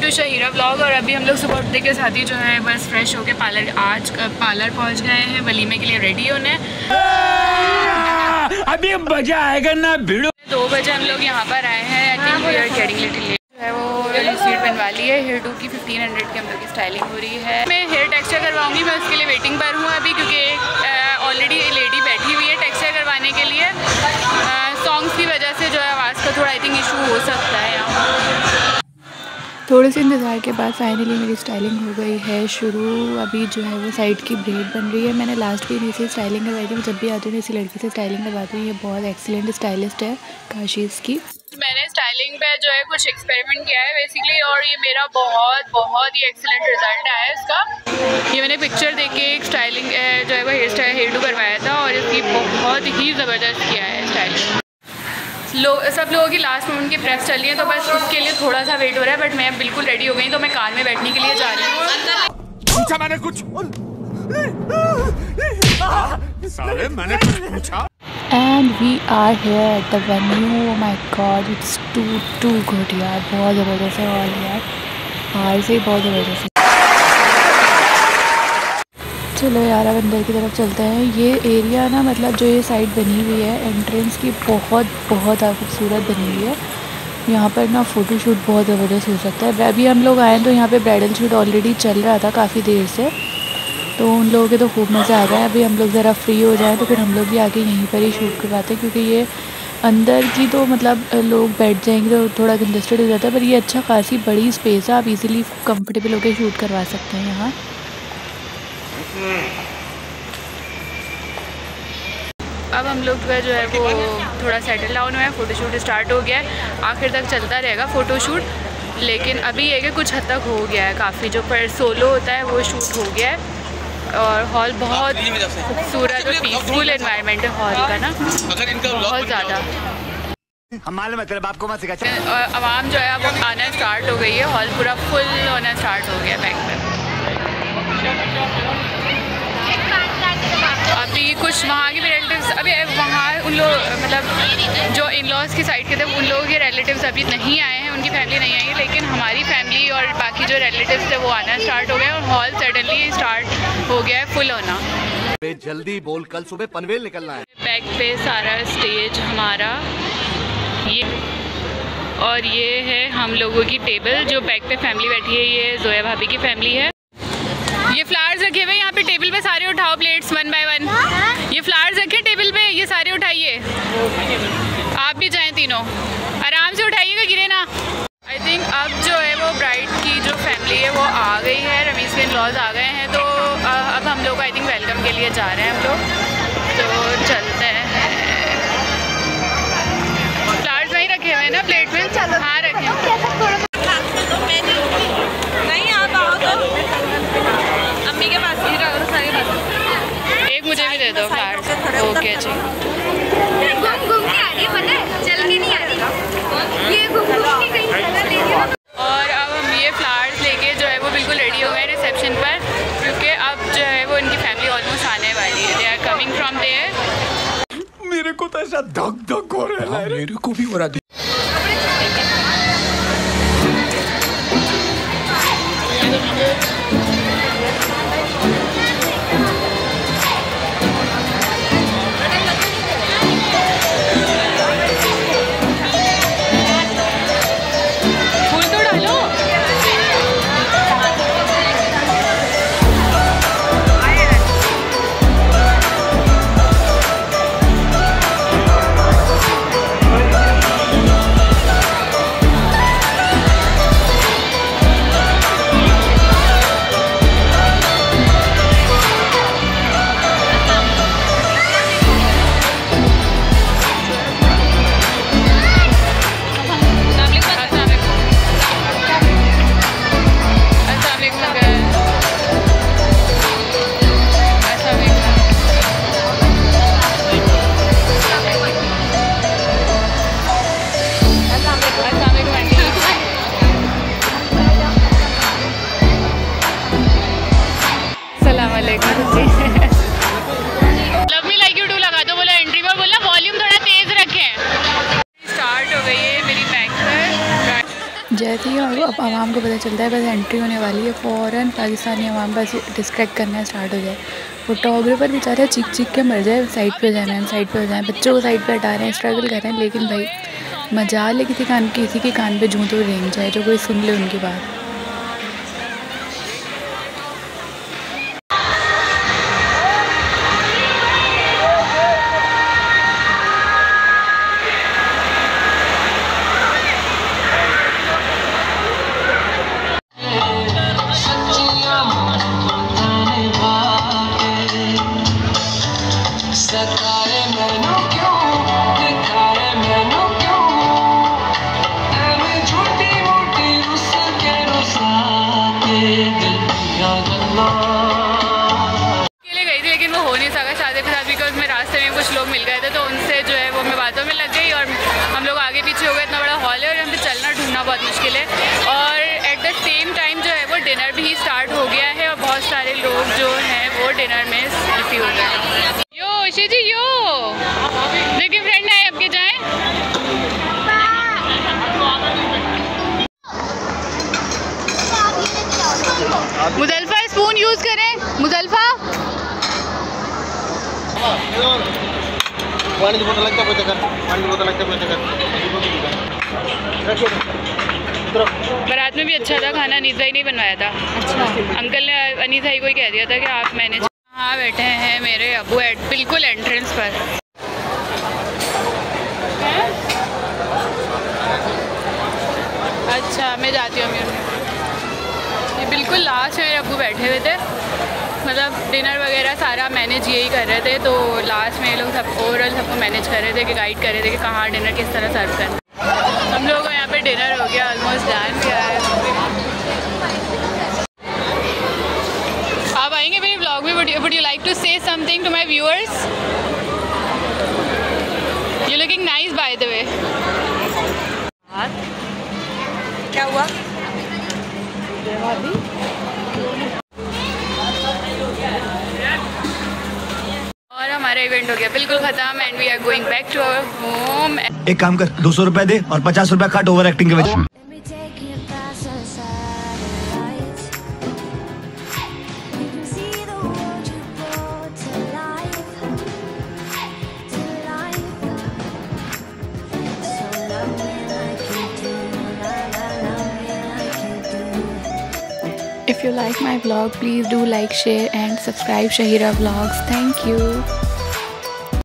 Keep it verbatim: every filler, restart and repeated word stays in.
To Shaheera vlog. और अभी हम लोग सुबह उठने के साथ ही जो है बस फ्रेश होके पार्लर आज पार्लर पहुंच गए हैं वलीमे के लिए रेडी होने। अभी मजा आएगा ना भिड़ो। दो बजे हम लोग यहाँ पर आए हैं। I think we are getting little late. जो है वो सीट बनवा ली है। हेयर टू की फिफ्टीन हंड्रेड की हम लोग की स्टाइलिंग हो रही है। मैं हेयर टेक्सचर करवाऊंगी, मैं उसके लिए वेटिंग पर हूँ अभी, क्योंकि ऑलरेडी लेडी बैठी हुई है टेक्सचर करवाने के लिए। सॉन्ग्स की वजह से जो है आवाज़ का थोड़ा आई थिंक इशू हो सकता है यहाँ। थोड़े से इंतज़ार के बाद फाइनली मेरी स्टाइलिंग हो गई है शुरू। अभी जो है वो साइड की ब्रेड बन रही है। मैंने लास्ट भी इसी स्टाइलिंग करवाई थी। जब भी आती हूँ इसी लड़की से स्टाइलिंग करवाती हूँ। ये बहुत एक्सीलेंट स्टाइलिस्ट है काशीज़ की। मैंने स्टाइलिंग पे जो है कुछ एक्सपेरिमेंट किया है बेसिकली, और ये मेरा बहुत बहुत ही एक्सीलेंट रिजल्ट आया है इसका। ये मैंने पिक्चर देख के एक स्टाइलिंग जो है वो हेयर स्टाइल हेयर टू करवाया था, और इसकी बहुत ही ज़बरदस्त किया है स्टाइलिंग। लोग सब लोगों की लास्ट मोमेंट की प्रेस चल रही है, तो बस उसके लिए थोड़ा सा वेट हो रहा है। बट मैं बिल्कुल रेडी हो गई, तो मैं कार में बैठने के लिए जा रही हूँ। पूछा मैंने कुछ साले मैंने कुछ पूछा। And we are here at the venue. My god, it's too too good यार, बहुत ज़बरदस्त है और यार बाहर से ही बहुत ज़बरदस्त है। चलो यार अब अंदर की तरफ चलते हैं। ये एरिया ना मतलब जो ये साइड बनी हुई है एंट्रेंस की बहुत बहुत खूबसूरत बनी हुई है। यहाँ पर ना फ़ोटोशूट बहुत ज़बरदस्त हो सकता है। अभी हम लोग आए तो यहाँ पे ब्राइडल शूट ऑलरेडी चल रहा था काफ़ी देर से, तो उन लोगों के तो खूब मज़ा आ रहा है। अभी हम लोग ज़रा फ्री हो जाएँ तो फिर हम लोग भी आके यहीं पर ही शूट करवाते हैं, क्योंकि ये अंदर की तो मतलब लोग बैठ जाएंगे तो थोड़ा कंजस्टेड हो जाता है, पर ये अच्छा खासी बड़ी स्पेस है। आप इजीली कंफर्टेबल होकर शूट करवा सकते हैं यहाँ। अब हम लोग का जो है वो थोड़ा सेटल डाउन हुआ है। फ़ोटोशूट स्टार्ट हो गया है, आखिर तक चलता रहेगा फ़ोटोशूट। लेकिन अभी ये कि कुछ हद तक हो गया है, काफ़ी जो पर सोलो होता है वो शूट हो गया है। और हॉल बहुत खूबसूरत और पीसफुल एनवायरनमेंट है हॉल का ना, बहुत ज़्यादा। मतलब आपको मत सिखा। और आवाम जो है अब आना स्टार्ट हो गई है। हॉल पूरा फुल होना स्टार्ट हो गया बैक में। अभी कुछ वहाँ के भी रिलेटिव्स, अभी वहाँ उन लोग मतलब जो इन लॉज की साइड के थे उन लोगों के रिलेटिव्स अभी नहीं आए हैं, उनकी फैमिली नहीं आई है। लेकिन हमारी फैमिली और बाकी जो रिलेटिव्स थे वो आना स्टार्ट हो गए और हॉल सडनली स्टार्ट हो गया है फुल होना। जल्दी बोल, कल सुबह पनवेल निकलना है। बैक पे सारा स्टेज हमारा ये, और ये है हम लोगों की टेबल। जो बैक पे फैमिली बैठी है ये जोया भाभी की फैमिली है। ये फ्लावर्स रखे हुए यहाँ पे टेबल पे, सारे उठाओ प्लेट्स वन बाय वन। ये फ्लावर्स रखे टेबल पे, ये सारे उठाइए। आप भी जाएं तीनों, आराम से उठाइएगा, गिरे ना। आई थिंक अब जो है वो ब्राइड की जो फैमिली है वो आ गई है, रमीज़ के इन-लॉज आ गए हैं। तो अब हम लोग आई थिंक वेलकम के लिए जा रहे हैं हम लोग, तो चलते हैं। फ्लावर्स वहीं रखे हुए हैं ना प्लेट में? हाँ रखे हैं। नहीं आप आओ तो अम्मी के पास ही रखो, सारे पास। एक मुझे भी दे दो फ्लावर्स। ओके जी। घूम घूम के आ रही है, पता है, चल के नहीं आ रही ये, घूम घूम के कहीं जगह ले रही है। और अब हम ये फ्लावर्स लेके जो है वो बिल्कुल रेडी हो गए रिसेप्शन पर, क्योंकि अब जो है वो इनकी फैमिली ऑलमोस्ट आने वाली है। They are coming from there. मेरे को तो ऐसा धक धक हो रहा है। मेरे को भी हो रहा है। जैसे ही अब आवाम को पता चलता है बस एंट्री होने वाली है, फ़ौरन पाकिस्तानी आवाम बस डिस्ट्रैक्ट करना स्टार्ट हो जाए। फोटोग्राफर बेचारा चीख चीख के मर जाए, साइड पे जाना है साइड पे हो जाए, बच्चों को साइड पे हटा रहे हैं, स्ट्रगल कर रहे हैं, लेकिन भाई मजाल है किसी कान किसी के कान पे जूं तो रेंग जाए, जो कोई सुन ले उनकी बात। कुछ लोग मिल गए थे तो उनसे जो है वो मैं बातों में लग गई और हम लोग आगे पीछे हो गए। इतना बड़ा हॉल है और यहाँ पे चलना ढूंढना बहुत मुश्किल है। और एट द सेम टाइम जो है वो डिनर भी स्टार्ट हो गया है और बहुत सारे लोग जो हैं वो डिनर में सेल्फी हो गए हैं। यो ईशी जी यो देखिए फ्रेंड आए आपके जाएँ। मुजल्फा स्पून यूज़ करें, मुजल्फा पानी की बोतल लगता है कर पानी की बोतल लगता है कर। बारात में भी अच्छा था खाना, अनीसा ही नहीं बनवाया था। अच्छा अंकल ने अनीसा ही को ही कह दिया था कि आप मैनेज। हाँ बैठे हैं मेरे अबू एट बिल्कुल एंट्रेंस पर। अच्छा मैं जाती हूँ, ये बिल्कुल लास्ट में मेरे अबू बैठे हुए थे, मतलब डिनर वगैरह सारा मैनेज यही कर रहे थे। तो लास्ट में ये लोग सब ओवरऑल सबको मैनेज कर रहे थे कि गाइड कर रहे थे कि कहाँ डिनर किस तरह सर्व करना। हम लोगों को यहाँ पे डिनर हो गया, ऑलमोस्ट डन गया है। आप आएंगे मेरे ब्लॉग में? Would you like to say something to my viewers? You looking nice by the way. क्या हुआ? और हमारा इवेंट हो गया बिल्कुल खत्म and we are going back to our home. एक काम कर, दो सौ रुपए दे और पचास रुपए काट ओवर एक्टिंग के वजह। If you like my vlog, please do like, share and subscribe Shahira Vlogs. Thank you.